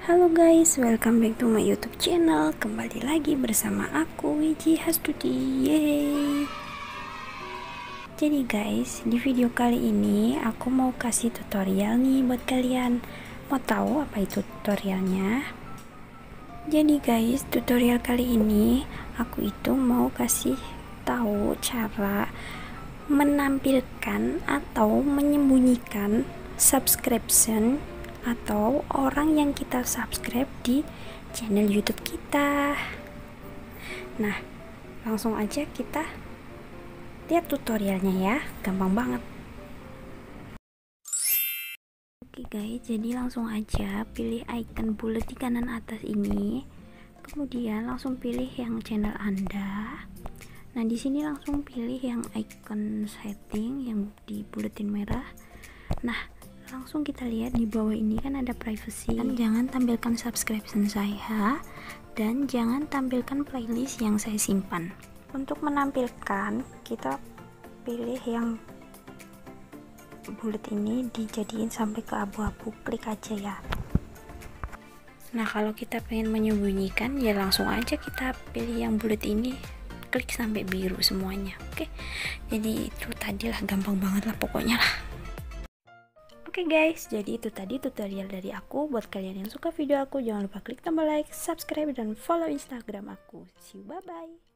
Halo guys, welcome back to my YouTube channel. Kembali lagi bersama aku Wiji Hastuti. Yeay. Jadi guys, di video kali ini aku mau kasih tutorial nih buat kalian. Mau tahu apa itu tutorialnya? Jadi guys, tutorial kali ini aku itu mau kasih tahu cara menampilkan atau menyembunyikan subscription atau orang yang kita subscribe di channel YouTube kita. Nah, langsung aja kita lihat tutorialnya ya, gampang banget. Oke guys, jadi langsung aja pilih icon bulat di kanan atas ini, kemudian langsung pilih yang channel Anda. Nah, di sini langsung pilih yang icon setting yang di buletin merah. Nah, langsung kita lihat di bawah ini kan ada privacy, dan jangan tampilkan subscription saya dan jangan tampilkan playlist yang saya simpan. Untuk menampilkan, kita pilih yang bulat ini dijadiin sampai ke abu-abu, klik aja ya. Nah, kalau kita pengen menyembunyikan ya langsung aja kita pilih yang bulat ini, klik sampai biru semuanya. Oke, jadi itu tadilah, gampang banget lah pokoknya lah. Oke guys, jadi itu tadi tutorial dari aku. Buat kalian yang suka video aku, jangan lupa klik tombol like, subscribe, dan follow Instagram aku. See you, bye bye.